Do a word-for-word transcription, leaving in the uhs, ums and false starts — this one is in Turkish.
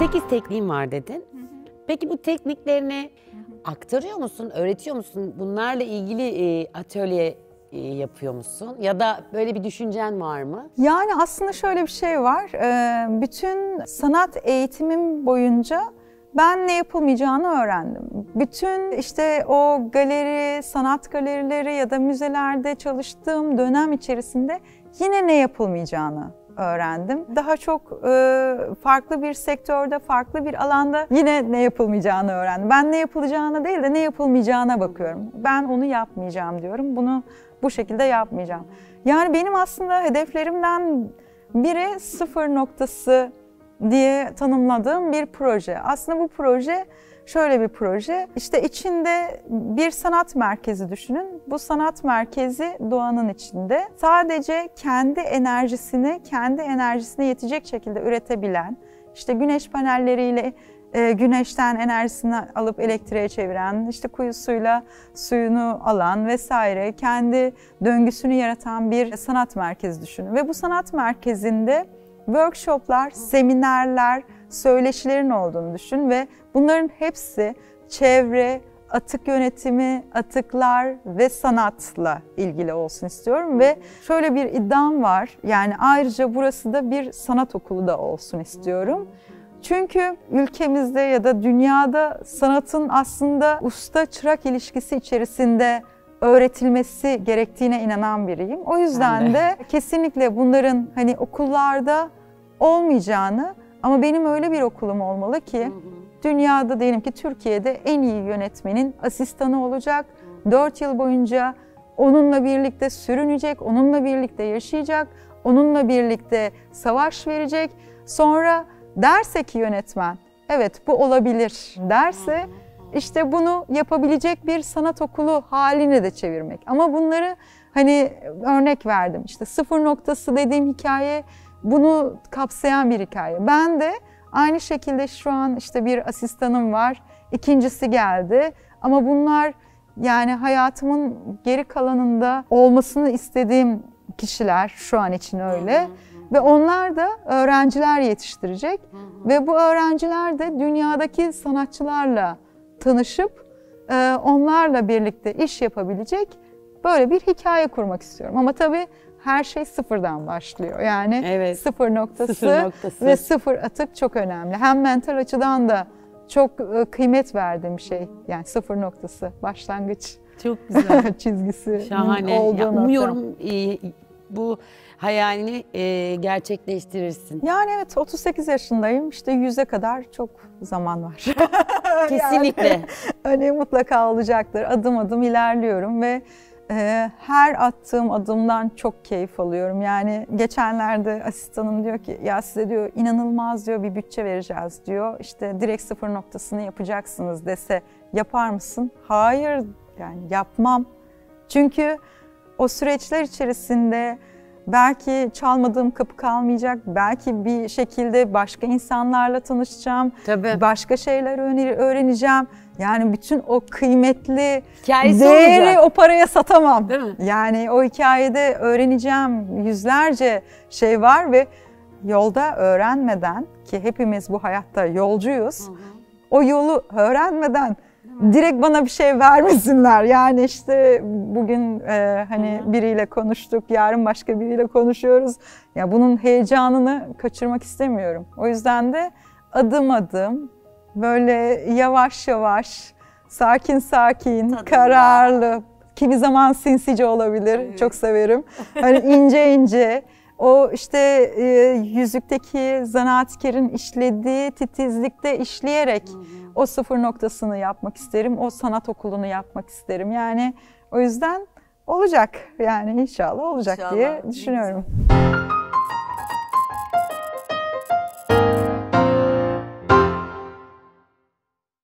sekiz tekniğim var dedin. Hı hı. Peki bu tekniklerini hı hı. aktarıyor musun, öğretiyor musun? Bunlarla ilgili e, atölye e, yapıyor musun? Ya da böyle bir düşüncen var mı? Yani aslında şöyle bir şey var. Ee, bütün sanat eğitimim boyunca ben ne yapılmayacağını öğrendim. Bütün işte o galeri, sanat galerileri ya da müzelerde çalıştığım dönem içerisinde yine ne yapılmayacağını öğrendim. Daha çok e, farklı bir sektörde, farklı bir alanda yine ne yapılmayacağını öğrendim. Ben ne yapılacağına değil de ne yapılmayacağına bakıyorum. Ben onu yapmayacağım diyorum. Bunu bu şekilde yapmayacağım. Yani benim aslında hedeflerimden biri sıfır noktası diye tanımladığım bir proje. Aslında bu proje şöyle bir proje. İşte içinde bir sanat merkezi düşünün. Bu sanat merkezi doğanın içinde. Sadece kendi enerjisini, kendi enerjisine yetecek şekilde üretebilen, işte güneş panelleriyle e, güneşten enerjisini alıp elektriğe çeviren, işte kuyusuyla suyunu alan vesaire kendi döngüsünü yaratan bir sanat merkezi düşünün. Ve bu sanat merkezinde workshoplar, seminerler, söyleşilerin olduğunu düşün ve bunların hepsi çevre, atık yönetimi, atıklar ve sanatla ilgili olsun istiyorum ve şöyle bir iddiam var. Yani ayrıca burası da bir sanat okulu da olsun istiyorum. Çünkü ülkemizde ya da dünyada sanatın aslında usta-çırak ilişkisi içerisinde öğretilmesi gerektiğine inanan biriyim. O yüzden de. de kesinlikle bunların hani okullarda olmayacağını ama benim öyle bir okulum olmalı ki dünyada diyelim ki Türkiye'de en iyi yönetmenin asistanı olacak. Dört yıl boyunca onunla birlikte sürünecek, onunla birlikte yaşayacak, onunla birlikte savaş verecek. Sonra derse ki yönetmen, evet bu olabilir derse işte bunu yapabilecek bir sanat okulu haline de çevirmek. Ama bunları hani örnek verdim. İşte sıfır noktası dediğim hikaye bunu kapsayan bir hikaye. Ben de aynı şekilde şu an işte bir asistanım var. İkincisi geldi. Ama bunlar yani hayatımın geri kalanında olmasını istediğim kişiler şu an için öyle. Hı hı. Ve onlar da öğrenciler yetiştirecek. Hı hı. Ve bu öğrenciler de dünyadaki sanatçılarla tanışıp onlarla birlikte iş yapabilecek böyle bir hikaye kurmak istiyorum. Ama tabii her şey sıfırdan başlıyor. Yani evet, sıfır noktası, sıfır noktası ve sıfır atık çok önemli. Hem mental açıdan da çok kıymet verdiğim şey. Yani sıfır noktası, başlangıç. Çok güzel. Çizgisi. Şahane. Ya, umuyorum e, bu hayalini e, gerçekleştirirsin. Yani evet otuz sekiz yaşındayım. İşte yüze kadar çok zaman var. Kesinlikle. Yani, hani mutlaka olacaktır. Adım adım ilerliyorum ve e, her attığım adımdan çok keyif alıyorum. Yani geçenlerde asistanım diyor ki ya size diyor inanılmaz diyor bir bütçe vereceğiz diyor. İşte direkt sıfır noktasını yapacaksınız dese yapar mısın? Hayır yani yapmam. Çünkü o süreçler içerisinde belki çalmadığım kapı kalmayacak, belki bir şekilde başka insanlarla tanışacağım, tabii, başka şeyler öğreneceğim. Yani bütün o kıymetli hikayesi değeri olacak. O paraya satamam. Değil mi? Yani o hikayede öğreneceğim yüzlerce şey var ve yolda öğrenmeden, ki hepimiz bu hayatta yolcuyuz, hı hı, o yolu öğrenmeden direkt bana bir şey vermesinler. Yani işte bugün e, hani Hı-hı. biriyle konuştuk, yarın başka biriyle konuşuyoruz. Ya bunun heyecanını kaçırmak istemiyorum. O yüzden de adım adım, böyle yavaş yavaş, sakin sakin, Tadında. kararlı, kimi zaman sinsice olabilir. Evet. Çok severim. Hani ince ince. O işte e, yüzükteki zanaatkarın işlediği titizlikte işleyerek hı hı. o sıfır noktasını yapmak isterim. O sanat okulunu yapmak isterim. Yani o yüzden olacak. Yani inşallah olacak inşallah. diye düşünüyorum.